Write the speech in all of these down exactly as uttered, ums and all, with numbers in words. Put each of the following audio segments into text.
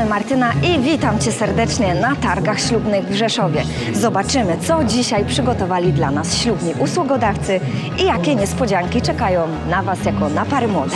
Martyna i witam Cię serdecznie na targach ślubnych w Rzeszowie. Zobaczymy, co dzisiaj przygotowali dla nas ślubni usługodawcy i jakie niespodzianki czekają na Was jako na pary młode.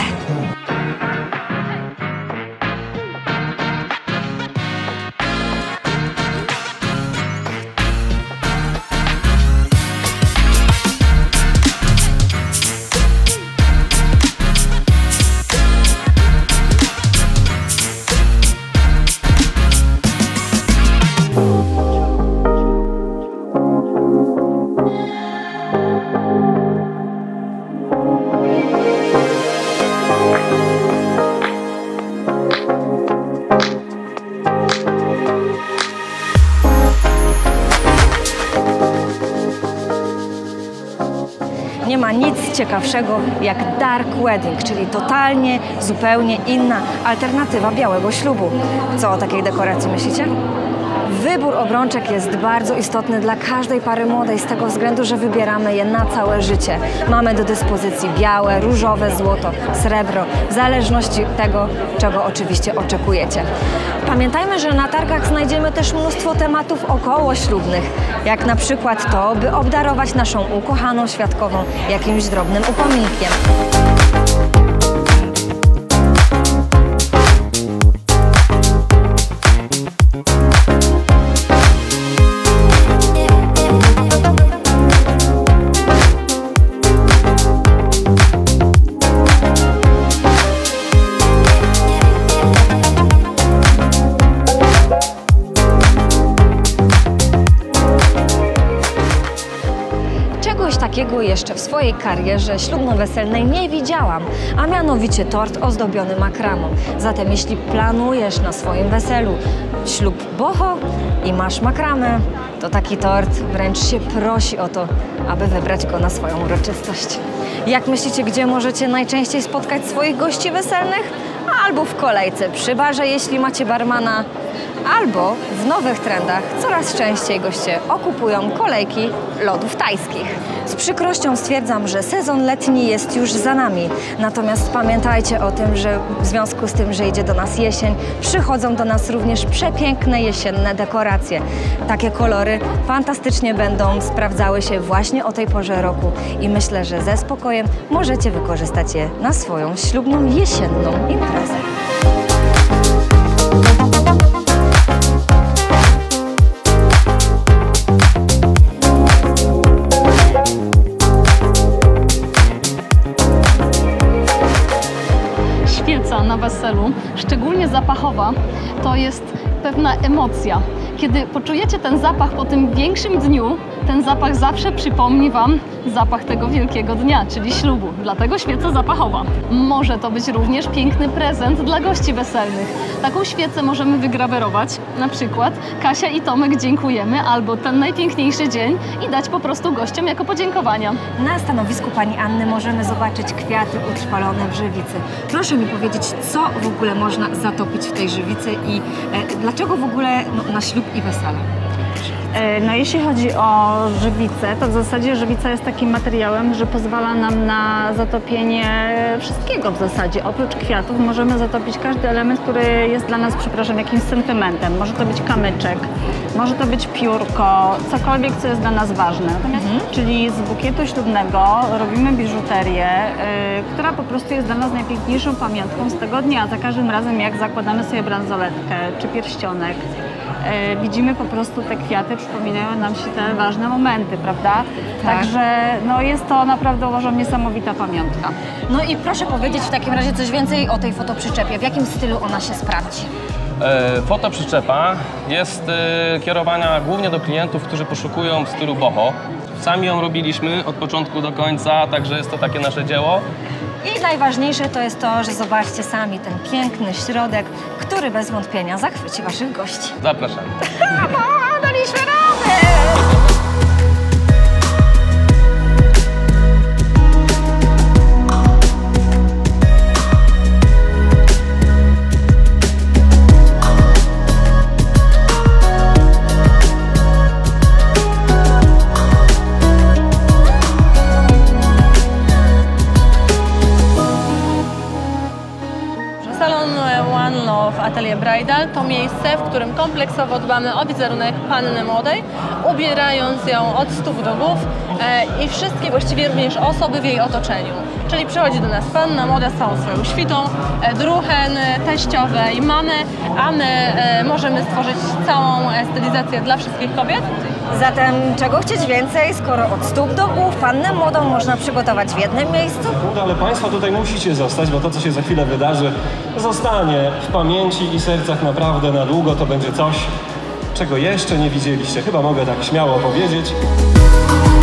Nie ma nic ciekawszego jak dark wedding, czyli totalnie, zupełnie inna alternatywa białego ślubu. Co o takiej dekoracji myślicie? Wybór obrączek jest bardzo istotny dla każdej pary młodej z tego względu, że wybieramy je na całe życie. Mamy do dyspozycji białe, różowe, złoto, srebro, w zależności od tego, czego oczywiście oczekujecie. Pamiętajmy, że na targach znajdziemy też mnóstwo tematów okołoślubnych, jak na przykład to, by obdarować naszą ukochaną świadkową jakimś drobnym upominkiem. Czegoś takiego jeszcze w swojej karierze ślubno-weselnej nie widziałam, a mianowicie tort ozdobiony makramą. Zatem jeśli planujesz na swoim weselu ślub boho i masz makramę, to taki tort wręcz się prosi o to, aby wybrać go na swoją uroczystość. Jak myślicie, gdzie możecie najczęściej spotkać swoich gości weselnych? Albo w kolejce przy barze, jeśli macie barmana, albo w nowych trendach coraz częściej goście okupują kolejki lodów tajskich. Z przykrością stwierdzam, że sezon letni jest już za nami. Natomiast pamiętajcie o tym, że w związku z tym, że idzie do nas jesień, przychodzą do nas również przepiękne jesienne dekoracje. Takie kolory fantastycznie będą sprawdzały się właśnie o tej porze roku i myślę, że ze spokojem możecie wykorzystać je na swoją ślubną jesienną imprezę. Świeca na weselu, szczególnie zapachowa, to jest pewna emocja. Kiedy poczujecie ten zapach po tym większym dniu, ten zapach zawsze przypomni Wam zapach tego wielkiego dnia, czyli ślubu. Dlatego świeca zapachowa. Może to być również piękny prezent dla gości weselnych. Taką świecę możemy wygrawerować, na przykład Kasia i Tomek dziękujemy, albo ten najpiękniejszy dzień i dać po prostu gościom jako podziękowania. Na stanowisku pani Anny możemy zobaczyć kwiaty utrwalone w żywicy. Proszę mi powiedzieć, co w ogóle można zatopić w tej żywicy i e, dlaczego w ogóle no, na ślub i wesele? No jeśli chodzi o żywicę, to w zasadzie żywica jest takim materiałem, że pozwala nam na zatopienie wszystkiego w zasadzie. Oprócz kwiatów możemy zatopić każdy element, który jest dla nas, przepraszam, jakimś sentymentem. Może to być kamyczek, może to być piórko, cokolwiek, co jest dla nas ważne. Natomiast, mhm. Czyli z bukietu ślubnego robimy biżuterię, yy, która po prostu jest dla nas najpiękniejszą pamiątką z tego dnia. Za każdym razem, jak zakładamy sobie bransoletkę czy pierścionek, yy, widzimy po prostu te kwiaty, przypominają nam się te ważne momenty, prawda? Tak. Także no, jest to naprawdę, uważam, niesamowita pamiątka. No i proszę powiedzieć w takim razie coś więcej o tej fotoprzyczepie. W jakim stylu ona się sprawdzi? E, fotoprzyczepa jest e, kierowana głównie do klientów, którzy poszukują w stylu boho. Sami ją robiliśmy od początku do końca, także jest to takie nasze dzieło. I najważniejsze to jest to, że zobaczcie sami ten piękny środek, który bez wątpienia zachwyci Waszych gości. Zapraszam. No, daliśmy radę! Studio w Atelier Bridal to miejsce, w którym kompleksowo dbamy o wizerunek panny młodej, ubierając ją od stóp do głów e, i wszystkie właściwie również osoby w jej otoczeniu. Czyli przychodzi do nas panna młoda z całą swoją świtą, e, druhen, teściowe i mamy, a my e, możemy stworzyć całą e, stylizację dla wszystkich kobiet. Zatem czego chcieć więcej, skoro od stóp do głów pannę młodą można przygotować w jednym miejscu? No, ale Państwo tutaj musicie zostać, bo to, co się za chwilę wydarzy, zostanie w pamięci i sercach naprawdę na długo. To będzie coś, czego jeszcze nie widzieliście. Chyba mogę tak śmiało powiedzieć.